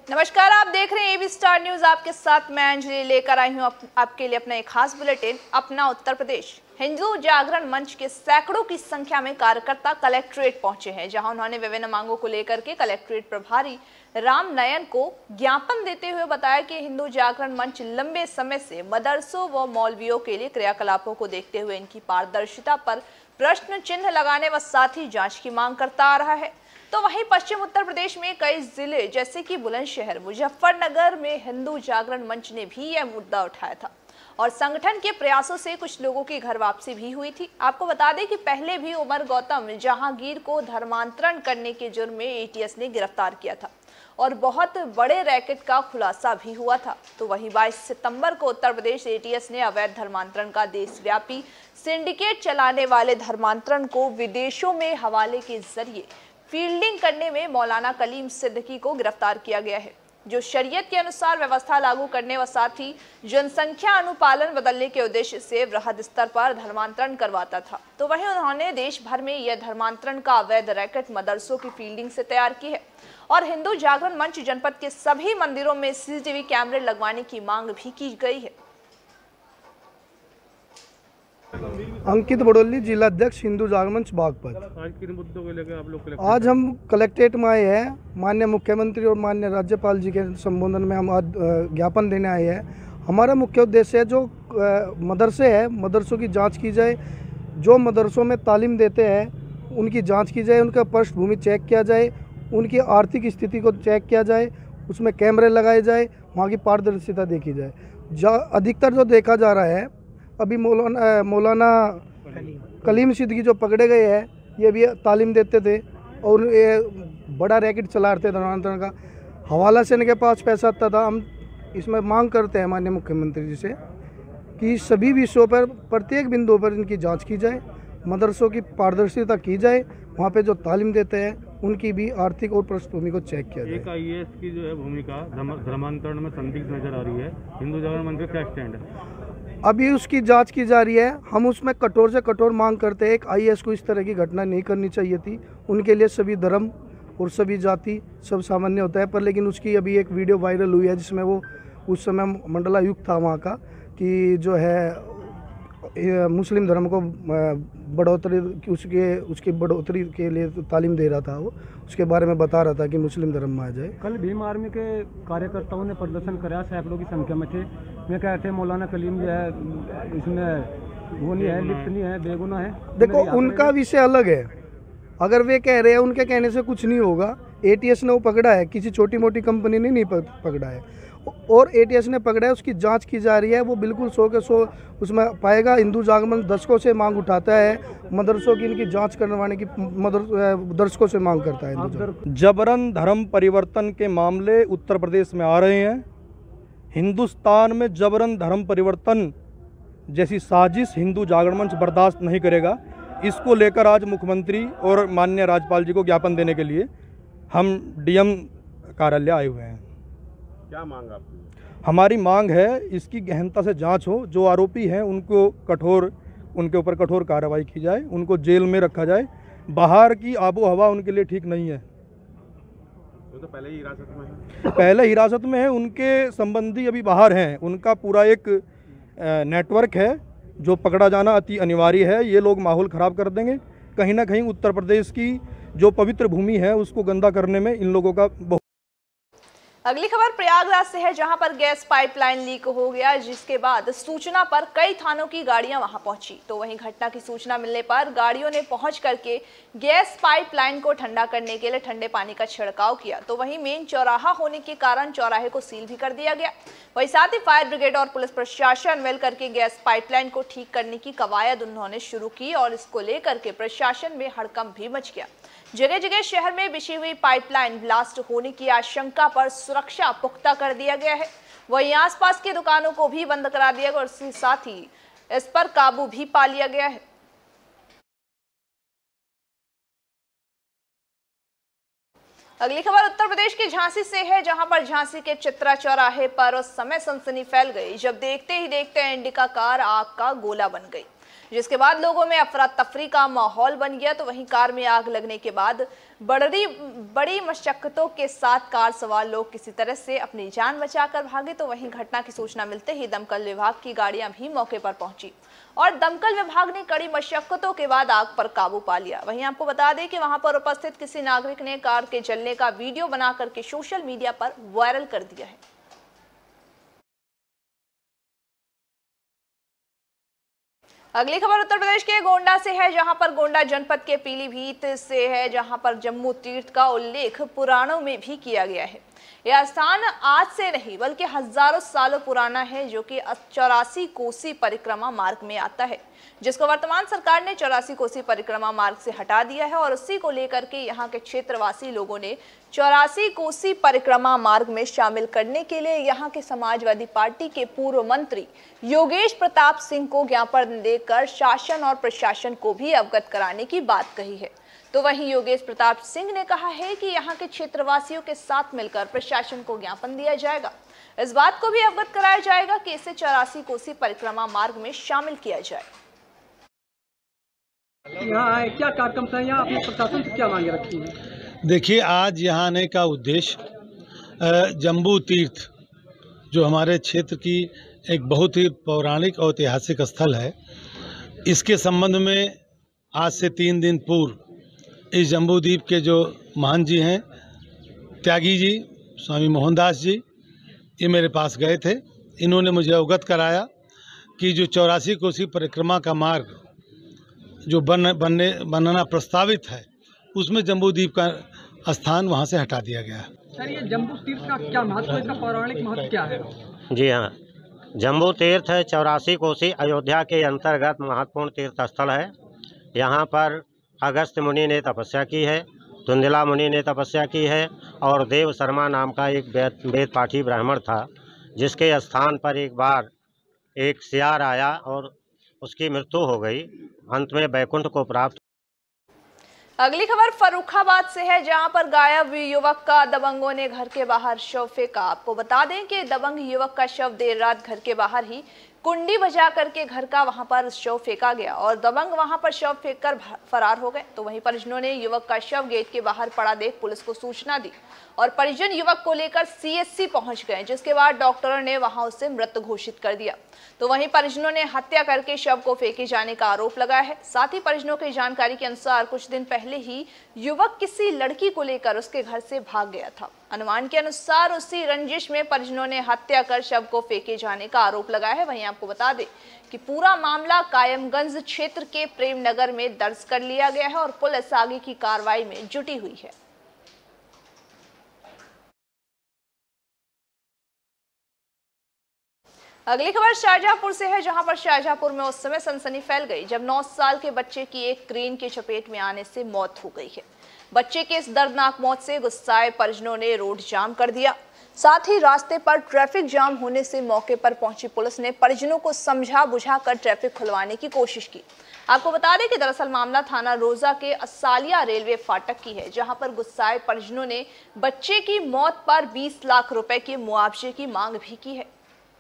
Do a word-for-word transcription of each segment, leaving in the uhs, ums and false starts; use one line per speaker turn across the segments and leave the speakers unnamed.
नमस्कार, आप देख रहे हैं एबी स्टार न्यूज। आपके साथ मैं अंजलि लेकर आई हूं आप, आपके लिए अपना एक खास बुलेटिन अपना उत्तर प्रदेश। हिंदू जागरण मंच के सैकड़ों की संख्या में कार्यकर्ता कलेक्ट्रेट पहुंचे हैं, जहां उन्होंने विभिन्न मांगों को लेकर के कलेक्ट्रेट प्रभारी राम नयन को ज्ञापन देते हुए बताया कि हिंदू जागरण मंच लंबे समय से मदरसों व मौलवियों के लिए क्रियाकलापों को देखते हुए इनकी पारदर्शिता पर प्रश्न चिन्ह लगाने व साथ ही जांच की मांग करता आ रहा है। तो वहीं पश्चिम उत्तर प्रदेश में कई जिले जैसे कि बुलंदशहर, मुजफ्फरनगर में हिंदू जागरण मंच ने भी यह मुद्दा उठाया था और संगठन के प्रयासों से कुछ लोगों की घर वापसी भी हुई थी। आपको बता दें कि पहले भी उमर गौतम जहांगीर को धर्मांतरण करने के जुर्म में एटीएस ने गिरफ्तार किया था और बहुत बड़े रैकेट का खुलासा भी हुआ था। तो वहीं बाईस सितंबर को उत्तर प्रदेश एटीएस ने अवैध धर्मांतरण का देशव्यापी सिंडिकेट चलाने वाले धर्मांतरण को विदेशों में हवाले के जरिए फील्डिंग करने में मौलाना कलीम सिद्दीकी को गिरफ्तार किया गया है, जो शरीयत के अनुसार व्यवस्था लागू करने व साथ ही जनसंख्या अनुपालन बदलने के उद्देश्य से वृहद स्तर पर धर्मांतरण करवाता था। तो वहीं उन्होंने देश भर में यह धर्मांतरण का अवैध रैकेट मदरसों की फील्डिंग से तैयार की है और हिंदू जागरण मंच जनपद के सभी मंदिरों में सीसीटीवी कैमरे लगवाने की मांग भी की गई है।
अंकित बड़ोली, जिला अध्यक्ष हिंदू जागरण मंच बागपत।
आज किन मुद्दों को लेकर आप लोग
आज हम कलेक्ट्रेट में आए हैं। माननीय मुख्यमंत्री और माननीय राज्यपाल जी के संबोधन में हम आज ज्ञापन देने आए हैं। हमारा मुख्य उद्देश्य है जो मदरसे हैं, मदरसों की जांच की जाए। जो मदरसों में तालीम देते हैं उनकी जांच की जाए, उनका पृष्ठभूमि चेक किया जाए, उनकी आर्थिक स्थिति को चेक किया जाए, उसमें कैमरे लगाए जाए, वहाँ की पारदर्शिता देखी जाए। जा अधिकतर जो देखा जा रहा है, अभी मौलाना मौलाना कलीम सिद्दीकी जो पकड़े गए हैं, ये भी तालीम देते थे और ये बड़ा रैकेट चला रहे थे धर्मांतरण का। हवाला से इनके पास पैसा आता था। हम इसमें मांग करते हैं माननीय मुख्यमंत्री जी से कि सभी विषयों पर प्रत्येक बिंदु पर इनकी जांच की जाए, मदरसों की पारदर्शिता की जाए, वहाँ पे जो तालीम देते हैं उनकी भी आर्थिक और पृष्ठभूमि को चेक किया जाए।
एक आईएएस की जो है भूमिका धर्मांतरण में संदिग्ध नजर आ रही है, हिंदू जागरण मंच का क्या स्टैंड है?
अभी उसकी जांच की जा रही है। हम उसमें कठोर से कठोर मांग करते हैं। एक आईएएस को इस तरह की घटना नहीं करनी चाहिए थी। उनके लिए सभी धर्म और सभी जाति सब सामान्य होता है, पर लेकिन उसकी अभी एक वीडियो वायरल हुई है जिसमें वो उस समय मंडलायुक्त था वहाँ का, कि जो है मुस्लिम धर्म को बढ़ोतरी उसके उसकी बढ़ोतरी के लिए तालीम दे रहा था। वो उसके बारे में बता रहा था कि मुस्लिम धर्म में आ जाए।
कल भीम आर्मी के कार्यकर्ताओं ने प्रदर्शन कराया, सैकड़ों की संख्या में थे। वे कह रहे थे मौलाना कलीम जो है इसमें वो नहीं है, लिप्त नहीं है, बेगुनाह है।
देखो, उनका विषय अलग है। अगर वे कह रहे हैं, उनके कहने से कुछ नहीं होगा। एटीएस ने वो पकड़ा है, किसी छोटी मोटी कंपनी ने नहीं पकड़ा है और एटीएस ने पकड़ा है, उसकी जांच की जा रही है। वो बिल्कुल सौ के सौ उसमें पाएगा। हिंदू जागरण मंच दर्शकों से मांग उठाता है, मदरसों की इनकी जांच करवाने की दर्शकों से मांग करता है।
जबरन धर्म परिवर्तन के मामले उत्तर प्रदेश में आ रहे हैं। हिंदुस्तान में जबरन धर्म परिवर्तन जैसी साजिश हिंदू जागरण मंच बर्दाश्त नहीं करेगा। इसको लेकर आज मुख्यमंत्री और माननीय राज्यपाल जी को ज्ञापन देने के लिए हम डीएम कार्यालय आए हुए हैं।
क्या मांग आपकी?
हमारी मांग है इसकी गहनता से जांच हो। जो आरोपी हैं उनको कठोर उनके ऊपर कठोर कार्रवाई की जाए, उनको जेल में रखा जाए। बाहर की आबो हवा उनके लिए ठीक नहीं है।
वो तो पहले ही हिरासत में है।
पहले हिरासत में है, उनके संबंधी अभी बाहर हैं। उनका पूरा एक नेटवर्क है जो पकड़ा जाना अति अनिवार्य है। ये लोग माहौल ख़राब कर देंगे। कहीं ना कहीं उत्तर प्रदेश की जो पवित्र भूमि है उसको गंदा करने में इन लोगों का बहुत।
अगली खबर प्रयागराज से है, जहां पर गैस पाइपलाइन लीक हो गया, जिसके बाद सूचना पर कई थानों की गाड़ियां वहां पहुंची। तो वहीं घटना की सूचना मिलने पर गाड़ियों ने पहुंच करके गैस पाइपलाइन को ठंडा करने के लिए ठंडे पानी का छिड़काव किया। तो वहीं मेन चौराहा होने के कारण चौराहे को सील भी कर दिया गया। वहीं साथ ही फायर ब्रिगेड और पुलिस प्रशासन मिल करके गैस पाइपलाइन को ठीक करने की कवायद उन्होंने शुरू की और इसको लेकर के प्रशासन में हड़कंप भी मच गया। जगह जगह शहर में बिछी हुई पाइपलाइन ब्लास्ट होने की आशंका पर सुरक्षा पुख्ता कर दिया गया है। वहीं आसपास की दुकानों को भी बंद करा दिया गया और इसके साथ ही इस पर काबू भी पा लिया गया है। अगली खबर उत्तर प्रदेश के झांसी से है, जहां पर झांसी के चित्रा चौराहे पर उस समय सनसनी फैल गई जब देखते ही देखते इंडिका कार आग का गोला बन गई। जिसके बाद लोगों में अफरा तफरी का माहौल बन गया। तो वहीं कार में आग लगने के बाद बड़ी बड़ी मशक्कतों के साथ कार सवार लोग किसी तरह से अपनी जान बचाकर भागे। तो वहीं घटना की सूचना मिलते ही दमकल विभाग की गाड़ियां भी मौके पर पहुंची और दमकल विभाग ने कड़ी मशक्कतों के बाद आग पर काबू पा लिया। वहीं आपको बता दें कि वहां पर उपस्थित किसी नागरिक ने कार के जलने का वीडियो बना करके सोशल मीडिया पर वायरल कर दिया है। अगली खबर उत्तर प्रदेश के गोंडा से है, जहां पर गोंडा जनपद के पीलीभीत से है, जहां पर जम्मू तीर्थ का उल्लेख पुराणों में भी किया गया है। यह स्थान आज से नहीं बल्कि हजारों सालों पुराना है, जो कि चौरासी कोसी परिक्रमा मार्ग में आता है, जिसको वर्तमान सरकार ने चौरासी कोसी परिक्रमा मार्ग से हटा दिया है। और उसी को लेकर के यहाँ के क्षेत्रवासी लोगों ने चौरासी कोसी परिक्रमा मार्ग में शामिल करने के लिए यहाँ के समाजवादी पार्टी के पूर्व मंत्री योगेश प्रताप सिंह को ज्ञापन देकर शासन और प्रशासन को भी अवगत कराने की बात कही है। तो वहीं योगेश प्रताप सिंह ने कहा है कि यहाँ के क्षेत्रवासियों के साथ मिलकर प्रशासन को ज्ञापन दिया जाएगा। इस बात को भी अवगत कराया जाएगा कि इसे चौरासी कोसी परिक्रमा मार्ग में शामिल किया जाए।
यहाँ आए क्या कार्यक्रम था, यहाँ अपने प्रशासन से क्या मांगे रखी है?
देखिए, आज यहाँ आने का उद्देश्य जम्बू तीर्थ जो हमारे क्षेत्र की एक बहुत ही पौराणिक और ऐतिहासिक स्थल है, इसके संबंध में आज से तीन दिन पूर्व इस जम्बू द्वीप के जो महान जी हैं, त्यागी जी, स्वामी मोहनदास जी, ये मेरे पास गए थे। इन्होंने मुझे अवगत कराया कि जो चौरासी कोसी परिक्रमा का मार्ग जो बन बनने बनना प्रस्तावित है, उसमें जम्बू द्वीप का स्थान वहाँ से हटा दिया गया है।
सर, ये जम्बू तीर्थ का क्या महत्व है, इसका पौराणिक महत्व क्या है?
जी हाँ, जम्बू तीर्थ चौरासी कोसी अयोध्या के अंतर्गत महत्वपूर्ण तीर्थ स्थल है। यहाँ पर अगस्त्य मुनि ने तपस्या की है, धुंधला मुनि ने तपस्या की है और देव शर्मा नाम का एक वेद वेद पाठी ब्राह्मण था, जिसके स्थान पर एक बार एक सियार आया और उसकी मृत्यु हो गई। अंत में बैकुंठ को प्राप्त।
अगली खबर फर्रुखाबाद से है, जहां पर गायब युवक का दबंगों ने घर के बाहर शव फेंका। आपको बता दें कि दबंग युवक का शव देर रात घर के बाहर ही कुंडी बजा करके घर का वहां पर शव फेंका गया और दबंग वहां पर शव फेंककर फरार हो गए। तो वहीं परिजनों ने युवक का शव गेट के बाहर पड़ा देख पुलिस को सूचना दी और परिजन युवक को लेकर सीएचसी पहुंच गए, जिसके बाद डॉक्टरों ने वहां उसे मृत घोषित कर दिया। तो वहीं परिजनों ने हत्या करके शव को फेंके जाने का आरोप लगाया है। साथ ही परिजनों की जानकारी के अनुसार कुछ दिन पहले ही युवक किसी लड़की को लेकर उसके घर से भाग गया था। अनुमान के अनुसार उसी रंजिश में परिजनों ने हत्या कर शव को फेंके जाने का आरोप लगाया है। वहीं आपको बता दें कि पूरा मामला कायमगंज क्षेत्र के प्रेम नगर में दर्ज कर लिया गया है और पुलिस आगे की कार्रवाई में जुटी हुई है। अगली खबर शाहजहांपुर से है, जहां पर शाहजहांपुर में उस समय सनसनी फैल गई जब नौ साल के बच्चे की एक क्रेन की चपेट में आने से मौत हो गई है। बच्चे की इस दर्दनाक मौत से गुस्साए परिजनों ने रोड जाम कर दिया। साथ ही रास्ते पर ट्रैफिक जाम होने से मौके पर पहुंची पुलिस ने परिजनों को समझा बुझा कर ट्रैफिक खुलवाने की कोशिश की। आपको बता दें कि दरअसल मामला थाना रोजा के असालिया रेलवे फाटक की है, जहां पर गुस्साए परिजनों ने बच्चे की मौत पर बीस लाख रुपए के मुआवजे की मांग भी की है।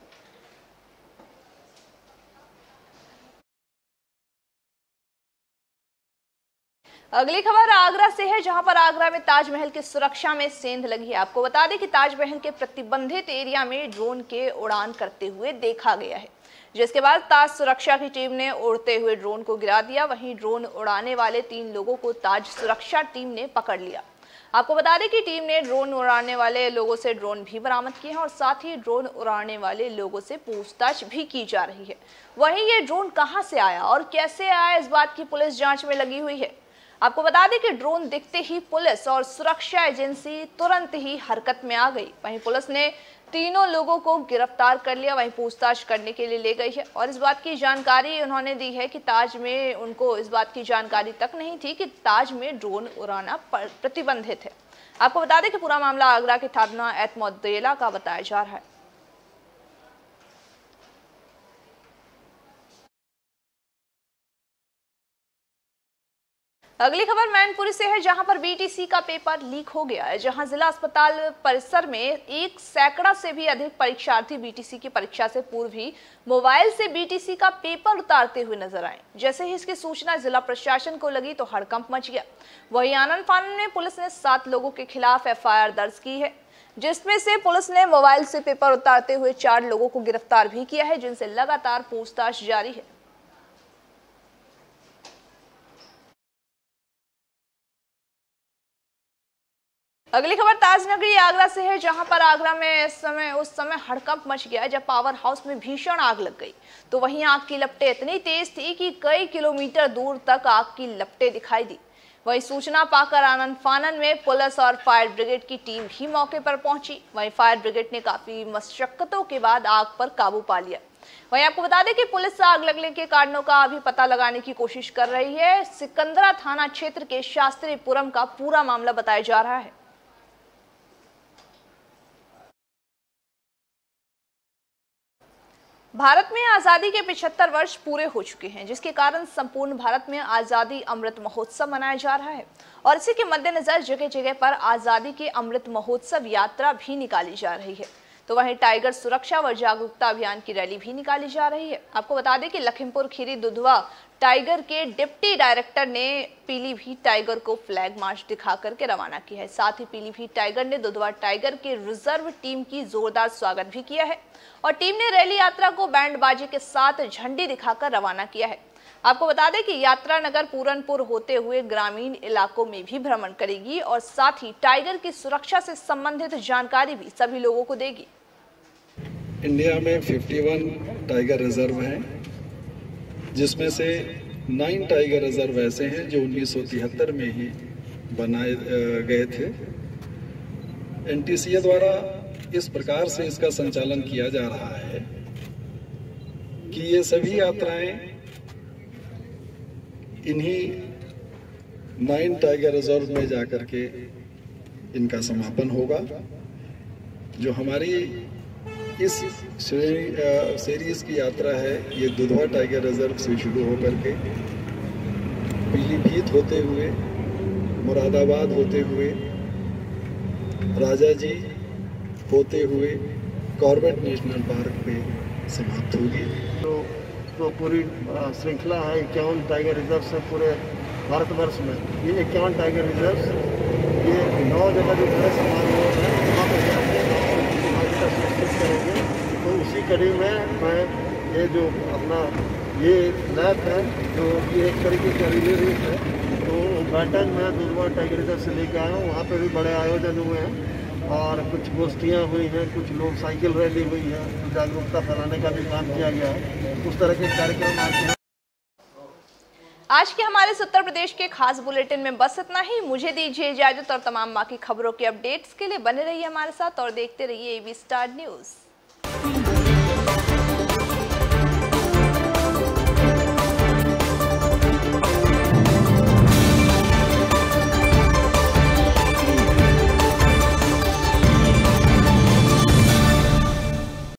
अगली खबर आगरा से है, जहां पर आगरा में ताजमहल की सुरक्षा में सेंध लगी है। आपको बता दें कि ताजमहल के प्रतिबंधित एरिया में ड्रोन के उड़ान करते हुए देखा गया है, जिसके बाद ताज सुरक्षा की टीम ने उड़ते हुए ड्रोन को गिरा दिया। वहीं ड्रोन उड़ाने वाले तीन लोगों को ताज सुरक्षा टीम ने पकड़ लिया। आपको बता दें कि टीम ने ड्रोन उड़ाने वाले लोगों से ड्रोन भी बरामद किए हैं और साथ ही ड्रोन उड़ाने वाले लोगों से पूछताछ भी की जा रही है। वहीं ये ड्रोन कहां से आया और कैसे आया, इस बात की पुलिस जांच में लगी हुई है। आपको बता दें कि ड्रोन दिखते ही पुलिस और सुरक्षा एजेंसी तुरंत ही हरकत में आ गई। वहीं पुलिस ने तीनों लोगों को गिरफ्तार कर लिया, वहीं पूछताछ करने के लिए ले गई है और इस बात की जानकारी उन्होंने दी है कि ताज में उनको इस बात की जानकारी तक नहीं थी कि ताज में ड्रोन उड़ाना प्रतिबंधित है। आपको बता दें कि पूरा मामला आगरा के थाना एतमोदेला का बताया जा रहा है। अगली खबर मैनपुरी से है, जहां पर बीटीसी का पेपर लीक हो गया है। जहां जिला अस्पताल परिसर में एक सैकड़ा से भी अधिक परीक्षार्थी बीटीसी की परीक्षा से पूर्व ही मोबाइल से बीटीसी का पेपर उतारते हुए नजर आए। जैसे ही इसकी सूचना जिला प्रशासन को लगी तो हड़कंप मच गया। वहीं आनन फानन में पुलिस ने सात लोगों के खिलाफ एफ आई आर दर्ज की है, जिसमें से पुलिस ने मोबाइल से पेपर उतारते हुए चार लोगों को गिरफ्तार भी किया है, जिनसे लगातार पूछताछ जारी है। अगली खबर ताजनगरी आगरा से है, जहां पर आगरा में इस समय उस समय हड़कंप मच गया जब पावर हाउस में भीषण आग लग गई। तो वहीं आग की लपटें इतनी तेज थी कि कई किलोमीटर दूर तक आग की लपटें दिखाई दी। वहीं सूचना पाकर आनन फानन में पुलिस और फायर ब्रिगेड की टीम भी मौके पर पहुंची। वहीं फायर ब्रिगेड ने काफी मशक्कतों के बाद आग पर काबू पा लिया। वहीं आपको बता दें कि पुलिस आग लगने के कारणों का अभी पता लगाने की कोशिश कर रही है। सिकंदरा थाना क्षेत्र के शास्त्रीपुरम का पूरा मामला बताया जा रहा है। भारत में आज़ादी के पचहत्तर वर्ष पूरे हो चुके हैं, जिसके कारण संपूर्ण भारत में आज़ादी अमृत महोत्सव मनाया जा रहा है। और इसी के मद्देनजर जगह जगह पर आज़ादी के अमृत महोत्सव यात्रा भी निकाली जा रही है। तो वहीं टाइगर सुरक्षा व जागरूकता अभियान की रैली भी निकाली जा रही है। आपको बता दें कि लखीमपुर खीरी दुधवा टाइगर के डिप्टी डायरेक्टर ने पीलीभीत टाइगर को फ्लैग मार्च दिखा करके रवाना किया है। साथ ही पीलीभीत टाइगर ने दुधवा टाइगर के रिजर्व टीम की जोरदार स्वागत भी किया है और टीम ने रैली यात्रा को बैंडबाजी के साथ झंडी दिखाकर रवाना किया है। आपको बता दें कि यात्रा नगर पूरनपुर होते हुए ग्रामीण इलाकों में भी भ्रमण करेगी और साथ ही टाइगर की सुरक्षा से संबंधित जानकारी भी सभी लोगों को देगी।
इंडिया में इक्यावन टाइगर रिजर्व हैं, जिसमें से नौ टाइगर रिजर्व ऐसे हैं जो उन्नीस सौ तिहत्तर में ही बनाए गए थे। एनटीसीए द्वारा इस प्रकार से इसका संचालन किया जा रहा है कि ये सभी यात्राएं इन्हीं नाइन टाइगर रिजर्व में जाकर के इनका समापन होगा। जो हमारी इस सीरीज की यात्रा है, ये दुधवा टाइगर रिजर्व से शुरू होकर के पीलीभीत होते हुए, मुरादाबाद होते हुए, राजा जी होते हुए कॉर्बेट नेशनल पार्क पे समाप्त होगी।
तो, तो पूरी श्रृंखला है इक्यावन टाइगर रिजर्व से पूरे भारतवर्ष में। ये इक्यावन टाइगर रिजर्व ये नौ जगह जो बड़े समारोह है वहाँ पर सुनिश्चित करेंगे। तो उसी कड़ी में मैं ये जो अपना ये लैब है जो ये एक तरीके का रिले रूट है, तो बैठक में दुधवा टाइगर रिजर्व से लेकर आया हूँ। वहाँ पे भी बड़े आयोजन हुए हैं और कुछ गोष्ठियाँ हुई हैं, कुछ लोग साइकिल रैली हुई है, तो जागरूकता फैलाने का भी काम किया गया है। उस तरह के कार्यक्रम आज के
आज के हमारे उत्तर प्रदेश के खास बुलेटिन में बस इतना ही। मुझे दीजिए इजाजत और तमाम बाकी खबरों के अपडेट्स के लिए बने रहिए हमारे साथ और देखते रहिए एबी स्टार न्यूज़।